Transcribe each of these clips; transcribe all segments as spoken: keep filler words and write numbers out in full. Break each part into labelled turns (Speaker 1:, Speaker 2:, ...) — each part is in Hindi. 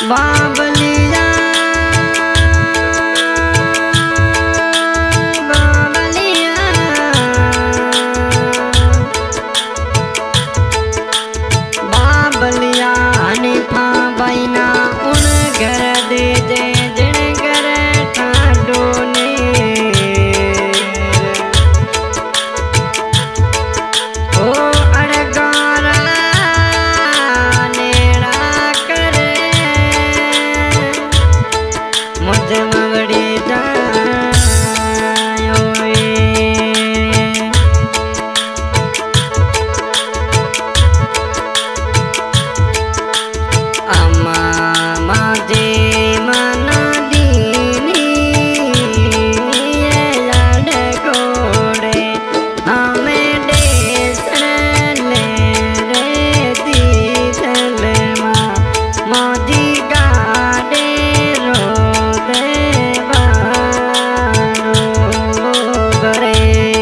Speaker 1: बाबलिया बाबलिया बाबलिया हनीफा बैना उन घर दे दे जिन घर ठाडो ने ओ अड़गारा नेड़ा करे मुझ मवड़ी जायो अम्मा माजे मना दीनी याद कोड़े हमें देसन ले रे दीदल माँ मोदी गाड़े रो दे बारो बरे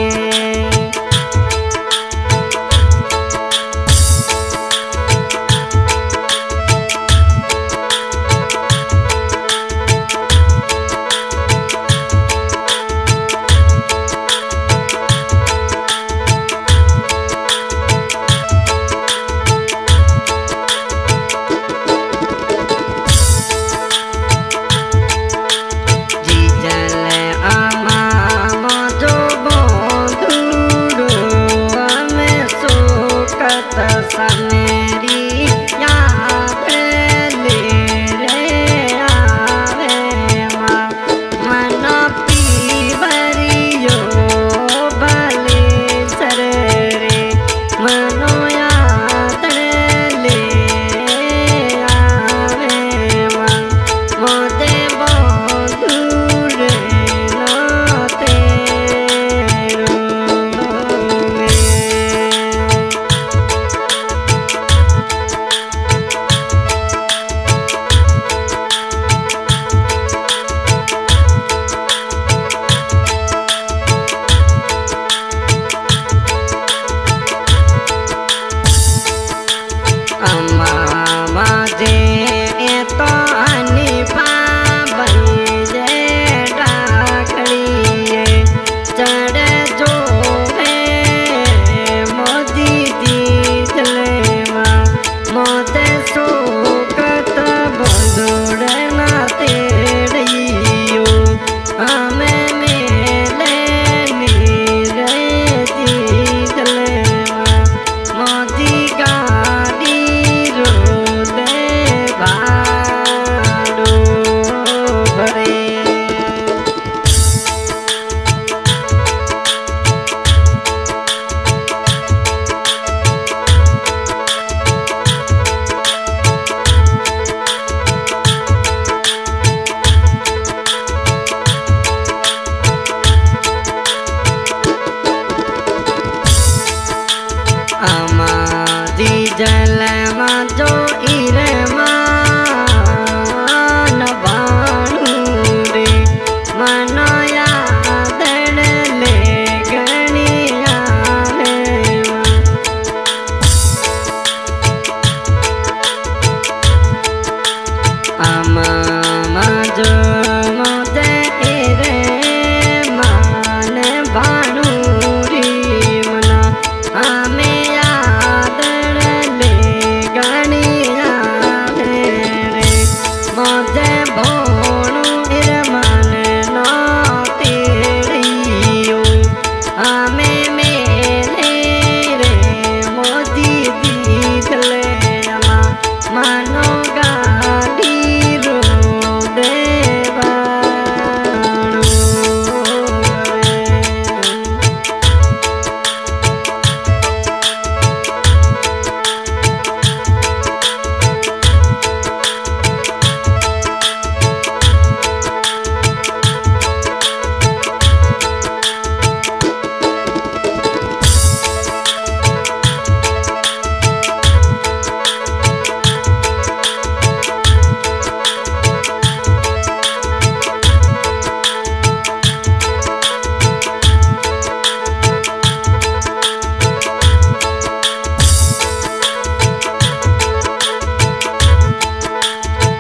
Speaker 1: मेरी याद ले रे आवे माँ मन पीवरियो भले सर रे मनो याद ले आवे माँ मोदे बहुत दूर नाते अम्मा माजे तो हनीफा बनी जे डाकड़ी चढ़ जो है मोदी दी चले माँ मोते सोकत बंदूर ना तेड़ियो हमें मेले नीरे दी चले माँ मोदी गाड़ी अमादी जल जो इरे मान बाणू रे मनो याद ले गणिया अमा जो मोदे इरे मान बाणू री मना हमें याद ले गणिया रे मोदे भोणू इरमान नो तेड़ियो हमें मेले रे मोदी दीदले अमा मानो गाड़ी रो देवा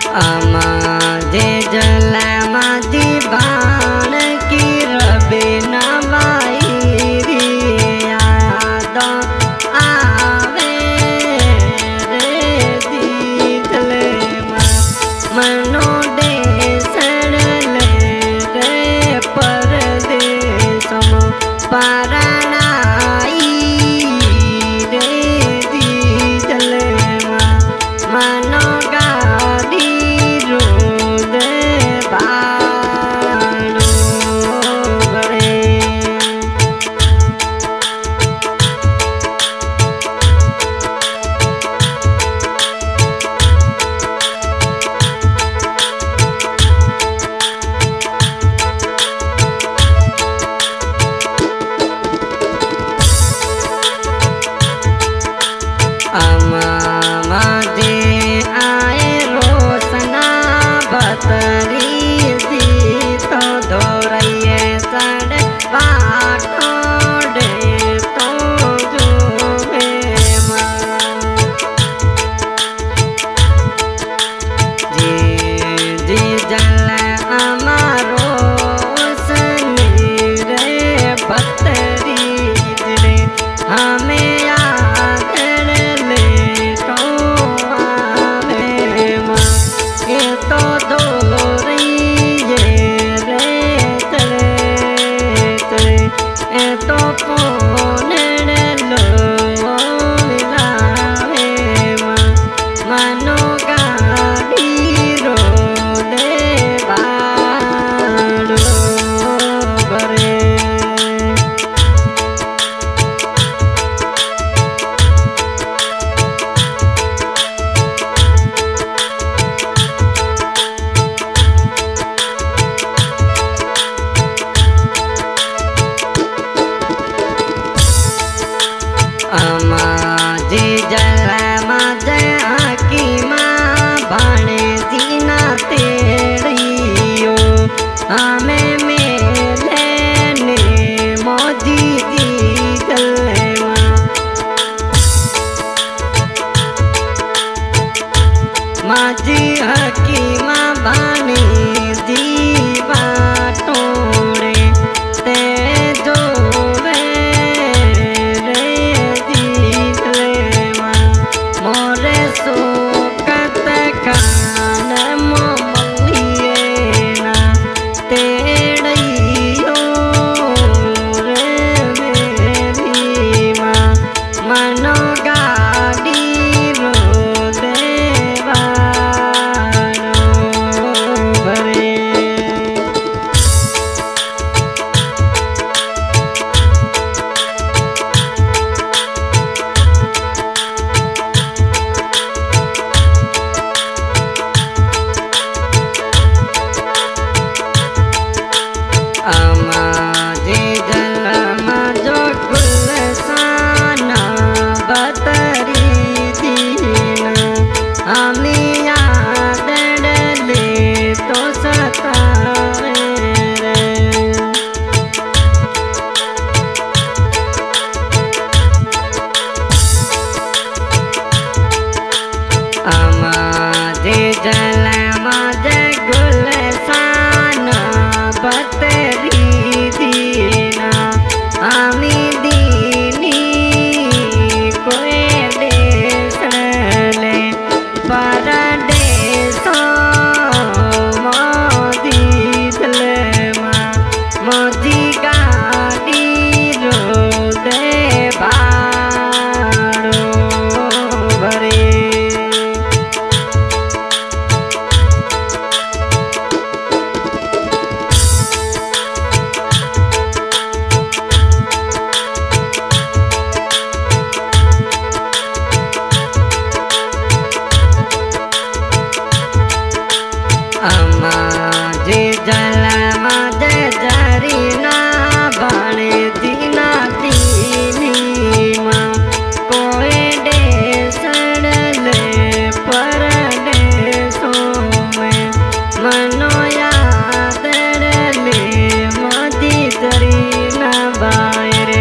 Speaker 1: आमाजे जल माजी बाण की रबे न बाई याद आवे रे दीदल मनो दे सड़ले रे परदेश पारणाई रे दीदल मनो आमाजे आए रोशना बतरी दी तो धोरइए सड़ बाटोड़े तो जो जी जी जल हमारो सनी रे बतरी रे हमें आमाजे जल माजे आकी माँ बाणे दीना तेरियो हमें मेले ने मोदी दी गलवा माजी हकी माँ बाणे दी बाटोड़े ते जो आमाजे जल माजो गुलसाना बतरी दीना हमें याद डले तो सतावे आमाजे जल माजे गुलसाना बतरी दीना आमी दीनी कोई देसले परदेसो मोदी दलमा मोदी गाड़ी रो दे बाड़ो भरे आमाजे जल माजे जरी ना बाणे दीना दीनी माँ कोई देसड़ले परदेसो में मनो याद डले मोदी दरी ना बायरे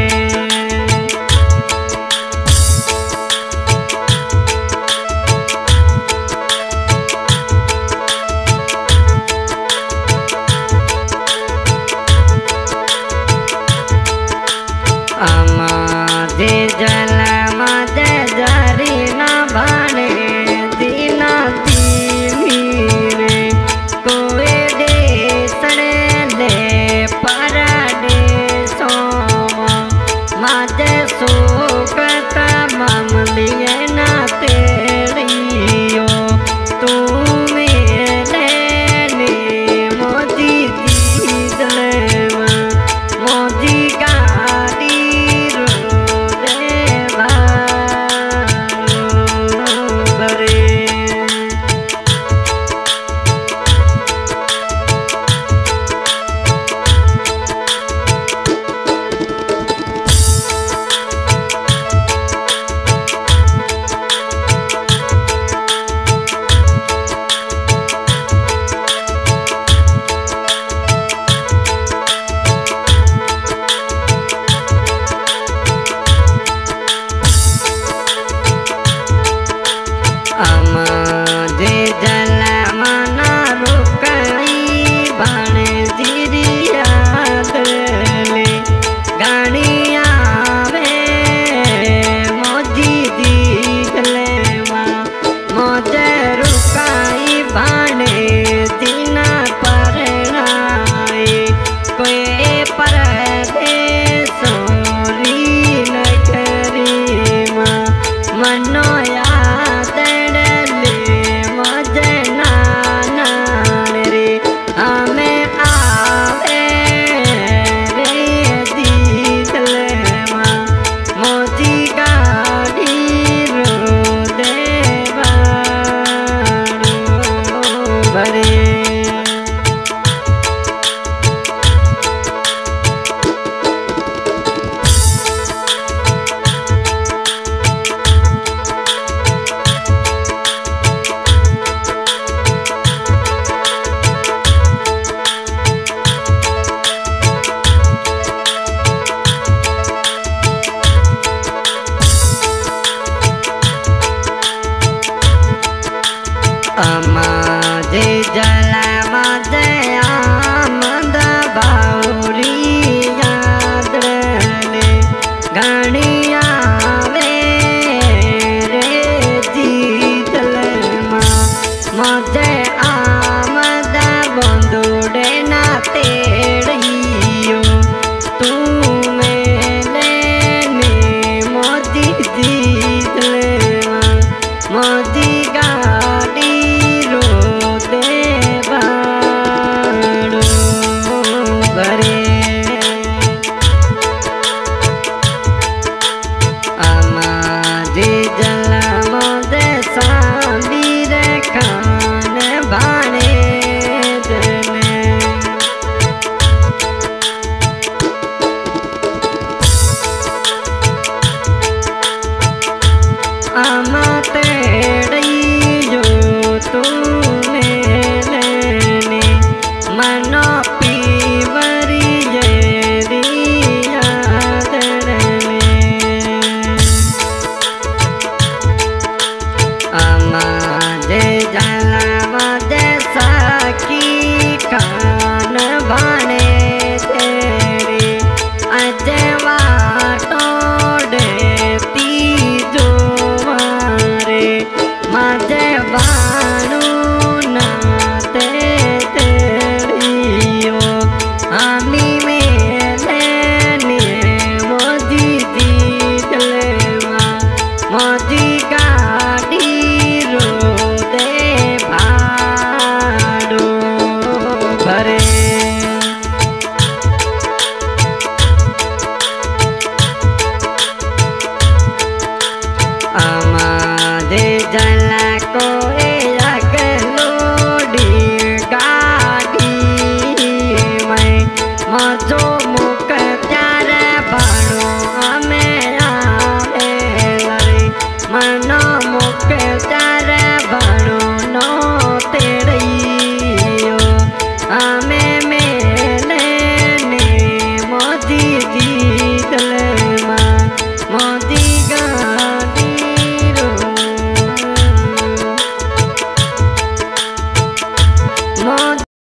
Speaker 1: भाने दिन परनाए कोई परदेश नगरी माँ मनो याद ले मजे नाना रे हमें आवे रे दिल माँ मोदी गाड़ी रो देवा भरे अमाजे जला मदे आमद बाउरी याद ले गानिया वे रे जीतल माँ मदे आमद बंदोड़े ना तेड़ियो तू मेले ने मोदी जीतल माँ मोदी गाड़ी जो